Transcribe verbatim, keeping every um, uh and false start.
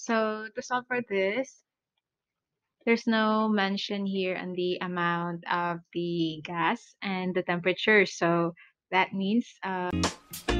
So to solve for this, there's no mention here on the amount of the gas and the temperature. So that means uh,